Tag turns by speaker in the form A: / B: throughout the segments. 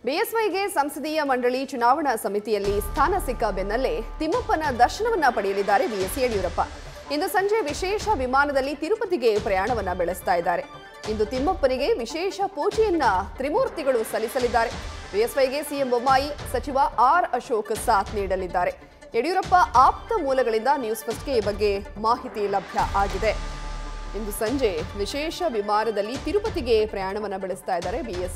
A: ಬಿಎಸ್ವೈಗೆ ಸಂಸದೀಯ ಮಂಡಳಿ ಚುನಾವಣಾ ಸಮಿತಿಯಲ್ಲಿ ಸ್ಥಾನ ಸಿಕ್ಕ ಬೆನ್ನಲ್ಲೇ ತಿಮ್ಮಪ್ಪನ ದರ್ಶನವನ್ನ ಪಡೆಯಲಿದ್ದಾರೆ ಬಿಎಸ್ ಯಡಿಯೂರಪ್ಪ. ಇಂದು ಸಂಜೆ ವಿಶೇಷ ವಿಮಾನದಲ್ಲಿ ತಿರುಪತಿಗೆ ಪ್ರಯಾಣವನ್ನ ಬೆಳೆಸ್ತಾ ಇದ್ದಾರೆ. ಇಂದು ತಿಮ್ಮಪ್ಪನಿಗೆ ವಿಶೇಷ ಪೂಜೆಯನ್ನ ತ್ರಿಮೂರ್ತಿಗಳು ಸಲ್ಲಿಸಲಿದ್ದಾರೆ. ಬಿಎಸ್ವೈಗೆ ಸಿಎಂ ಬೊಮ್ಮಾಯಿ, ಸಚಿವ ಆರ್ ಅಶೋಕ್ ಸಾಥ್ ನೀಡಲಿದ್ದಾರೆ. ಯಡಿಯೂರಪ್ಪ ಆಪ್ತ ಮೂಲಗಳಿಂದ ನ್ಯೂಸ್ ಫಸ್ಟ್ಗೆ ಈ ಬಗ್ಗೆ ಮಾಹಿತಿ ಲಭ್ಯ ಆಗಿದೆ. ಇಂದು ಸಂಜೆ ವಿಶೇಷ ವಿಮಾನದಲ್ಲಿ ತಿರುಪತಿಗೆ ಪ್ರಯಾಣವನ್ನ ಬೆಳೆಸ್ತಾ ಇದ್ದಾರೆ ಬಿಎಸ್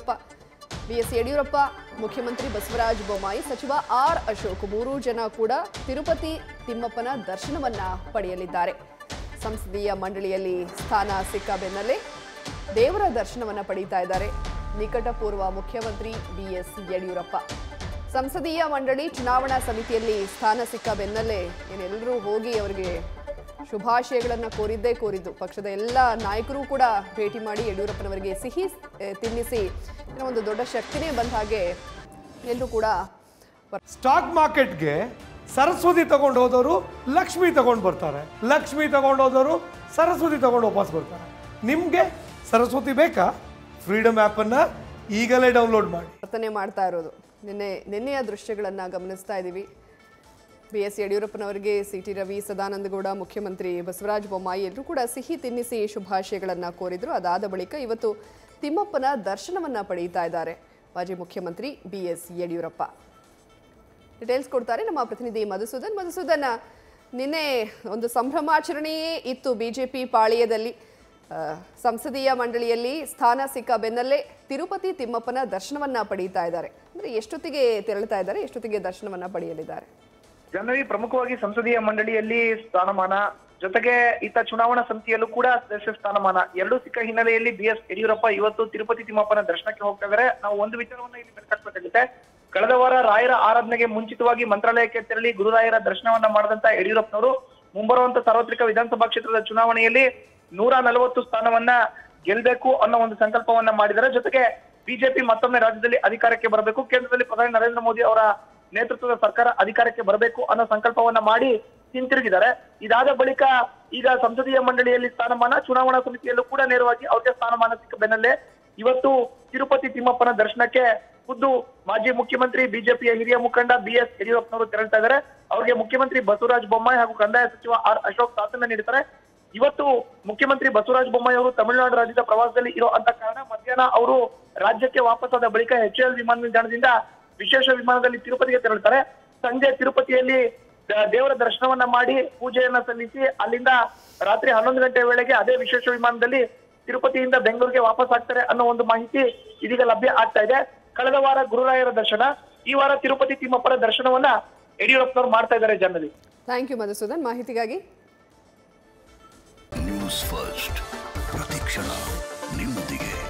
A: ಯಡಿಯೂರಪ್ಪ, ಮುಖ್ಯಮಂತ್ರಿ ಬಸವರಾಜ ಬೊಮ್ಮಾಯಿ, ಸಚಿವ ಆರ್ ಅಶೋಕ್ ಮೂರೂ ಜನ ಕೂಡ ತಿರುಪತಿ ತಿಮ್ಮಪ್ಪನ ದರ್ಶನವನ್ನ ಪಡೆಯಲಿದ್ದಾರೆ. ಸಂಸದೀಯ ಮಂಡಳಿಯಲ್ಲಿ ಸ್ಥಾನ ಸಿಕ್ಕ ಬೆನ್ನಲ್ಲೇ ದೇವರ ದರ್ಶನವನ್ನ ಪಡೀತಾ ಇದ್ದಾರೆ ನಿಕಟಪೂರ್ವ ಮುಖ್ಯಮಂತ್ರಿ ಬಿಎಸ್ ಯಡಿಯೂರಪ್ಪ. ಸಂಸದೀಯ ಮಂಡಳಿ ಚುನಾವಣಾ ಸಮಿತಿಯಲ್ಲಿ ಸ್ಥಾನ ಸಿಕ್ಕ ಬೆನ್ನಲ್ಲೇ ಏನೆಲ್ಲರೂ ಹೋಗಿ ಅವರಿಗೆ ಶುಭಾಶಯಗಳನ್ನು ಕೋರಿದ್ದು. ಪಕ್ಷದ ಎಲ್ಲ ನಾಯಕರು ಕೂಡ ಭೇಟಿ ಮಾಡಿ ಯಡಿಯೂರಪ್ಪನವರಿಗೆ ಸಿಹಿ ತಿನ್ನಿಸಿ ಒಂದು ದೊಡ್ಡ ಶಕ್ತಿನೇ ಬಂದ ಹಾಗೆ ಎಲ್ಲರೂ ಕೂಡ.
B: ಸ್ಟಾಕ್ ಮಾರ್ಕೆಟ್ಗೆ ಸರಸ್ವತಿ ತಗೊಂಡು ಹೋದವರು ಲಕ್ಷ್ಮಿ ತಗೊಂಡು ಬರ್ತಾರೆ, ಲಕ್ಷ್ಮಿ ತಗೊಂಡು ಹೋದವರು ಸರಸ್ವತಿ ತಗೊಂಡು ವಾಪಸ್ ಬರ್ತಾರೆ. ನಿಮಗೆ ಸರಸ್ವತಿ ಬೇಕಾ? ಫ್ರೀಡಮ್ ಆ್ಯಪನ್ನು ಈಗಲೇ ಡೌನ್ಲೋಡ್ ಮಾಡಿ.
A: ಪ್ರಾರ್ಥನೆ ಮಾಡ್ತಾ ಇರೋದು ನಿನ್ನೆಯ ದೃಶ್ಯಗಳನ್ನು ಗಮನಿಸ್ತಾ ಇದ್ದೀವಿ. ಬಿಎಸ್ ಯಡಿಯೂರಪ್ಪನವರಿಗೆ ಸಿಟಿ ರವಿ, ಸದಾನಂದಗೌಡ, ಮುಖ್ಯಮಂತ್ರಿ ಬಸವರಾಜ ಬೊಮ್ಮಾಯಿ ಎಲ್ಲರೂ ಕೂಡ ಸಿಹಿ ತಿನ್ನಿಸಿ ಶುಭಾಶಯಗಳನ್ನು ಕೋರಿದ್ರು. ಅದಾದ ಬಳಿಕ ಇವತ್ತು ತಿಮ್ಮಪ್ಪನ ದರ್ಶನವನ್ನ ಪಡೆಯುತ್ತಾ ಇದ್ದಾರೆ ಮಾಜಿ ಮುಖ್ಯಮಂತ್ರಿ ಬಿಎಸ್ ಯಡಿಯೂರಪ್ಪ. ಡೀಟೇಲ್ಸ್ ಕೊಡ್ತಾರೆ ನಮ್ಮ ಪ್ರತಿನಿಧಿ ಮಧುಸೂದನ್. ನಿನ್ನೆ ಒಂದು ಸಂಭ್ರಮಾಚರಣೆಯೇ ಇತ್ತು ಬಿಜೆಪಿ ಪಾಳೆಯದಲ್ಲಿ. ಸಂಸದೀಯ ಮಂಡಳಿಯಲ್ಲಿ ಸ್ಥಾನ ಸಿಕ್ಕ ಬೆನ್ನಲ್ಲೇ ತಿರುಪತಿ ತಿಮ್ಮಪ್ಪನ ದರ್ಶನವನ್ನ ಪಡೆಯುತ್ತಾ ಇದ್ದಾರೆ. ಅಂದ್ರೆ ಎಷ್ಟೊತ್ತಿಗೆ ತೆರಳುತ್ತಾ ಇದ್ದಾರೆ, ಎಷ್ಟೊತ್ತಿಗೆ ದರ್ಶನವನ್ನ ಪಡೆಯಲಿದ್ದಾರೆ?
C: ಜನವರಿ ಪ್ರಮುಖವಾಗಿ ಸಂಸದೀಯ ಮಂಡಳಿಯಲ್ಲಿ ಸ್ಥಾನಮಾನ ಜೊತೆಗೆ ಇತ್ತ ಚುನಾವಣಾ ಸಮಿತಿಯಲ್ಲೂ ಕೂಡ ಸದಸ್ಯ ಸ್ಥಾನಮಾನ ಎರಡೂ ಸಿಕ್ಕ ಹಿನ್ನೆಲೆಯಲ್ಲಿ ಬಿಎಸ್ ಯಡಿಯೂರಪ್ಪ ಇವತ್ತು ತಿರುಪತಿ ತಿಮ್ಮಪ್ಪನ ದರ್ಶನಕ್ಕೆ ಹೋಗ್ತಾ ಇದ್ದಾರೆ. ನಾವು ಒಂದು ವಿಚಾರವನ್ನ ಇಲ್ಲಿ ಬೆಳಕಾಗಬೇಕಾಗುತ್ತೆ. ಕಳೆದ ವಾರ ರಾಯರ ಆರಾಧನೆಗೆ ಮುಂಚಿತವಾಗಿ ಮಂತ್ರಾಲಯಕ್ಕೆ ತೆರಳಿ ಗುರುರಾಯರ ದರ್ಶನವನ್ನ ಮಾಡಿದಂತ ಯಡಿಯೂರಪ್ಪನವರು ಮುಂಬರುವಂತ ಸಾರ್ವತ್ರಿಕ ವಿಧಾನಸಭಾ ಕ್ಷೇತ್ರದ ಚುನಾವಣೆಯಲ್ಲಿ 140 ಸ್ಥಾನವನ್ನ ಗೆಲ್ಲಬೇಕು ಅನ್ನೋ ಒಂದು ಸಂಕಲ್ಪವನ್ನ ಮಾಡಿದ್ದಾರೆ. ಜೊತೆಗೆ ಬಿಜೆಪಿ ಮತ್ತೊಮ್ಮೆ ರಾಜ್ಯದಲ್ಲಿ ಅಧಿಕಾರಕ್ಕೆ ಬರಬೇಕು, ಕೇಂದ್ರದಲ್ಲಿ ಪ್ರಧಾನಿ ನರೇಂದ್ರ ಮೋದಿ ಅವರ ನೇತೃತ್ವದ ಸರ್ಕಾರ ಅಧಿಕಾರಕ್ಕೆ ಬರಬೇಕು ಅನ್ನೋ ಸಂಕಲ್ಪವನ್ನ ಮಾಡಿ ಹಿಂತಿರುಗಿದ್ದಾರೆ. ಇದಾದ ಬಳಿಕ ಈಗ ಸಂಸದೀಯ ಮಂಡಳಿಯಲ್ಲಿ ಸ್ಥಾನಮಾನ, ಚುನಾವಣಾ ಸಮಿತಿಯಲ್ಲೂ ಕೂಡ ನೇರವಾಗಿ ಅವ್ರಿಗೆ ಸ್ಥಾನಮಾನ ಸಿಕ್ಕ ಬೆನ್ನಲ್ಲೇ ಇವತ್ತು ತಿರುಪತಿ ತಿಮ್ಮಪ್ಪನ ದರ್ಶನಕ್ಕೆ ಖುದ್ದು ಮಾಜಿ ಮುಖ್ಯಮಂತ್ರಿ ಬಿಜೆಪಿಯ ಹಿರಿಯ ಮುಖಂಡ ಬಿಎಸ್ ಯಡಿಯೂರಪ್ಪನವರು ತೆರಳ್ತಾ ಇದ್ದಾರೆ. ಅವರಿಗೆ ಮುಖ್ಯಮಂತ್ರಿ ಬಸವರಾಜ ಬೊಮ್ಮಾಯಿ ಹಾಗೂ ಕಂದಾಯ ಸಚಿವ ಆರ್ ಅಶೋಕ್ ಸಾಥನ್ನ ನೀಡುತ್ತಾರೆ. ಇವತ್ತು ಮುಖ್ಯಮಂತ್ರಿ ಬಸವರಾಜ ಬೊಮ್ಮಾಯಿ ಅವರು ತಮಿಳುನಾಡು ರಾಜ್ಯದ ಪ್ರವಾಸದಲ್ಲಿ ಇರೋ ಅಂತ ಕಾರಣ ಮಧ್ಯಾಹ್ನ ಅವರು ರಾಜ್ಯಕ್ಕೆ ವಾಪಸ್ಸಾದ ಬಳಿಕ HAL ವಿಮಾನ ನಿಲ್ದಾಣದಿಂದ ವಿಶೇಷ ವಿಮಾನದಲ್ಲಿ ತಿರುಪತಿಗೆ ತೆರಳುತ್ತಾರೆ. ಸಂಜೆ ತಿರುಪತಿಯಲ್ಲಿ ದೇವರ ದರ್ಶನವನ್ನ ಮಾಡಿ ಪೂಜೆಯನ್ನ ಸಲ್ಲಿಸಿ ಅಲ್ಲಿಂದ ರಾತ್ರಿ 11 ಗಂಟೆ ವೇಳೆಗೆ ಅದೇ ವಿಶೇಷ ವಿಮಾನದಲ್ಲಿ ತಿರುಪತಿಯಿಂದ ಬೆಂಗಳೂರಿಗೆ ವಾಪಸ್ ಆಗ್ತಾರೆ ಅನ್ನೋ ಒಂದು ಮಾಹಿತಿ ಇದೀಗ ಲಭ್ಯ ಆಗ್ತಾ ಇದೆ. ಕಳೆದ ವಾರ ಗುರುರಾಯರ ದರ್ಶನ, ಈ ವಾರ ತಿರುಪತಿ ತಿಮ್ಮಪ್ಪನ ದರ್ಶನವನ್ನ ಯಡಿಯೂರಪ್ಪನವರು ಮಾಡ್ತಾ ಇದ್ದಾರೆ. ಜನರಲ್ಲಿ
A: ಥ್ಯಾಂಕ್ ಯು ಮಧುಸೂದನ್ ಮಾಹಿತಿಗಾಗಿ.
D: ನ್ಯೂಸ್ ಫಸ್ಟ್ ಪ್ರತಿಕ್ಷಣ ನಿಮ್ಮೊಂದಿಗೆ.